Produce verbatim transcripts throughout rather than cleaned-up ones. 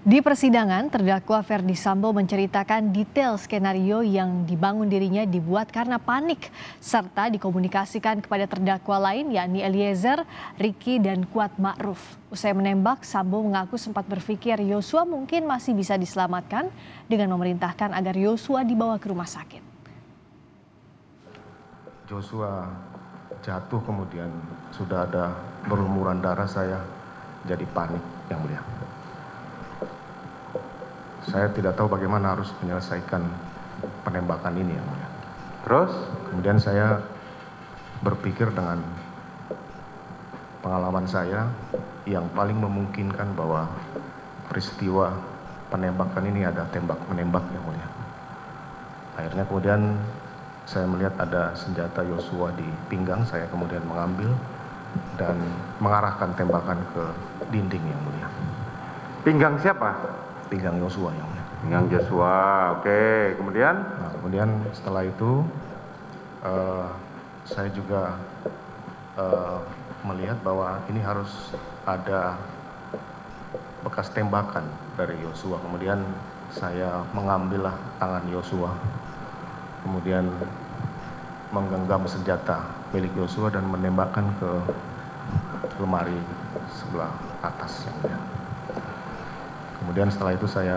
Di persidangan, terdakwa Ferdy Sambo menceritakan detail skenario yang dibangun dirinya dibuat karena panik, serta dikomunikasikan kepada terdakwa lain yakni Eliezer, Ricky, dan Kuat Ma'ruf. Usai menembak, Sambo mengaku sempat berpikir Yosua mungkin masih bisa diselamatkan dengan memerintahkan agar Yosua dibawa ke rumah sakit. Joshua jatuh, kemudian sudah ada berlumuran darah, saya jadi panik yang mulia. Saya tidak tahu bagaimana harus menyelesaikan penembakan ini yang mulia. Terus? Kemudian saya berpikir dengan pengalaman saya yang paling memungkinkan bahwa peristiwa penembakan ini ada tembak menembak yang mulia. Akhirnya kemudian saya melihat ada senjata Yosua di pinggang, saya kemudian mengambil dan mengarahkan tembakan ke dinding yang mulia. Pinggang siapa? Pinggang Yosua yang mulia. Pinggang Joshua, oke. Kemudian? Nah, kemudian setelah itu uh, saya juga uh, melihat bahwa ini harus ada bekas tembakan dari Yosua. Kemudian saya mengambillah tangan Yosua, kemudian menggenggam senjata milik Yosua dan menembakkan ke lemari sebelah atas yang mulia. Kemudian setelah itu saya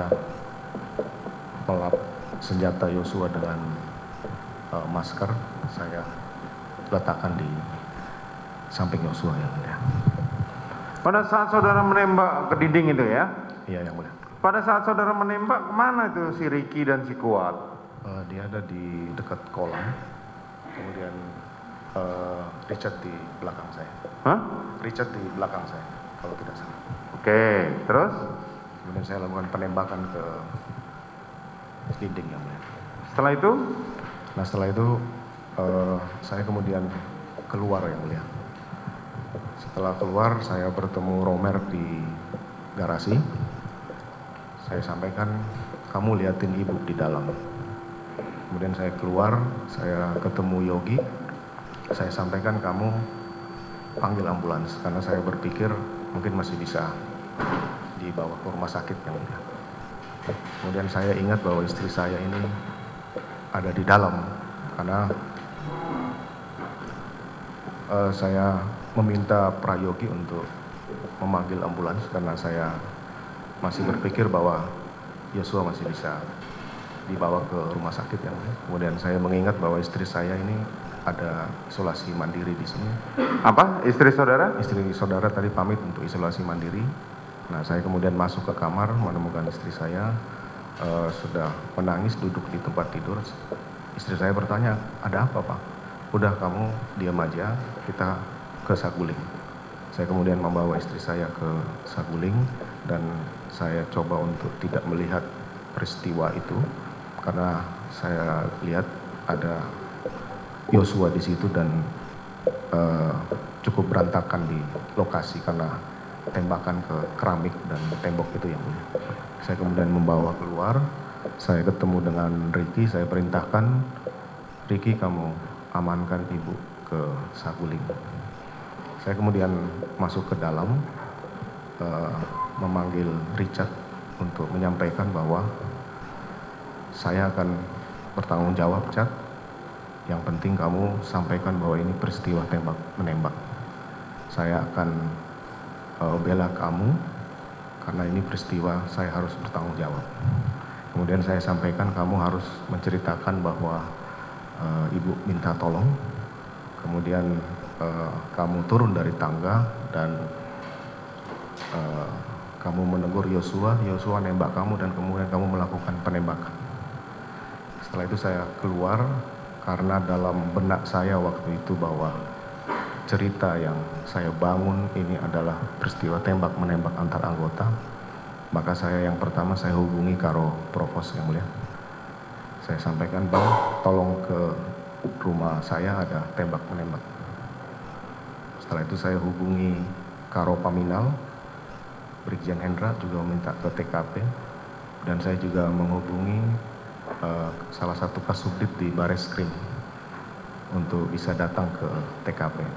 melap senjata Yosua dengan uh, masker, saya letakkan di samping Yosua yang mulia. Pada saat saudara menembak ke dinding itu ya? Iya yang mulia. Pada saat saudara menembak, kemana itu si Ricky dan si Kuat? Uh, dia ada di dekat kolam, kemudian uh, Richard di belakang saya. Hah? Richard di belakang saya, kalau tidak salah. Oke, terus? Kemudian saya lakukan penembakan ke dinding yang mulia. Setelah itu? Nah setelah itu uh, saya kemudian keluar yang mulia. Setelah keluar saya bertemu Romer di garasi. Saya sampaikan, kamu liatin ibu di dalam. Kemudian saya keluar, saya ketemu Yogi. Saya sampaikan, kamu panggil ambulans karena saya berpikir mungkin masih bisa dibawa ke rumah sakit yang mulia. Kemudian saya ingat bahwa istri saya ini ada di dalam karena uh, saya meminta Prayogi untuk memanggil ambulans karena saya masih berpikir bahwa Yosua masih bisa dibawa ke rumah sakit yang mulia. Kemudian saya mengingat bahwa istri saya ini ada isolasi mandiri di sini. Apa? Istri saudara? Istri saudara tadi pamit untuk isolasi mandiri. Nah, saya kemudian masuk ke kamar menemukan istri saya uh, sudah menangis duduk di tempat tidur. Istri saya bertanya, ada apa Pak? Udah kamu diam aja, kita ke Saguling. Saya kemudian membawa istri saya ke Saguling dan saya coba untuk tidak melihat peristiwa itu karena saya lihat ada Yosua di situ dan uh, cukup berantakan di lokasi karena tembakan ke keramik dan tembok itu yang mulia. Saya kemudian membawa keluar, saya ketemu dengan Ricky, saya perintahkan, Ricky kamu amankan ibu ke Saguling. Saya kemudian masuk ke dalam, uh, memanggil Richard untuk menyampaikan bahwa saya akan bertanggung jawab, Chad. Yang penting kamu sampaikan bahwa ini peristiwa tembak menembak. Saya akan uh, bela kamu karena ini peristiwa saya harus bertanggung jawab. Kemudian saya sampaikan kamu harus menceritakan bahwa uh, ibu minta tolong. Kemudian uh, kamu turun dari tangga dan uh, kamu menegur Yosua. Yosua nembak kamu dan kemudian kamu melakukan penembakan. Setelah itu saya keluar karena dalam benak saya waktu itu bahwa cerita yang saya bangun ini adalah peristiwa tembak menembak antar anggota. Maka saya yang pertama saya hubungi Karo Provos yang mulia. Saya sampaikan, Bang, tolong ke rumah saya ada tembak menembak. Setelah itu saya hubungi Karo Paminal, Brigjen Hendra juga meminta ke T K P. Dan saya juga menghubungi uh, salah satu kasubdit di Bareskrim untuk bisa datang ke T K P.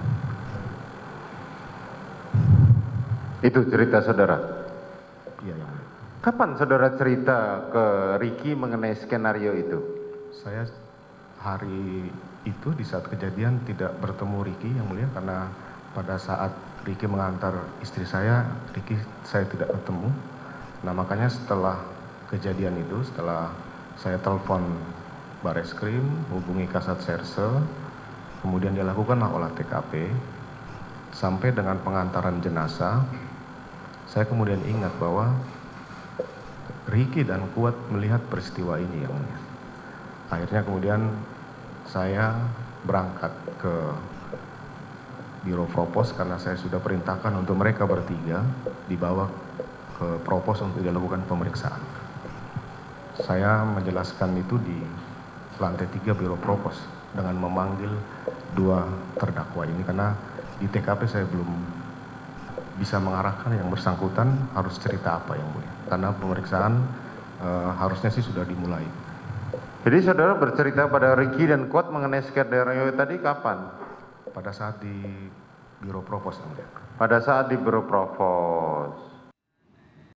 Itu cerita saudara? Iya, yang mulia. Kapan saudara cerita ke Ricky mengenai skenario itu? Saya hari itu di saat kejadian tidak bertemu Ricky yang mulia, karena pada saat Ricky mengantar istri saya, Ricky saya tidak ketemu. Nah makanya setelah kejadian itu, setelah saya telepon Bareskrim, hubungi Kasat Serse, kemudian dilakukanlah olah T K P, sampai dengan pengantaran jenazah, saya kemudian ingat bahwa Ricky dan Kuat melihat peristiwa ini yang mulia. Akhirnya kemudian saya berangkat ke Biro Propos karena saya sudah perintahkan untuk mereka bertiga dibawa ke Propos untuk dilakukan pemeriksaan. Saya menjelaskan itu di lantai tiga Biro Propos dengan memanggil dua terdakwa ini karena di T K P saya belum bisa mengarahkan yang bersangkutan harus cerita apa yang mulia. Karena pemeriksaan e, harusnya sih sudah dimulai. Jadi saudara bercerita pada Ricky dan Kuat mengenai skenario tadi kapan? Pada saat di Biro Propos yang mulia. Pada saat di Biro Propos.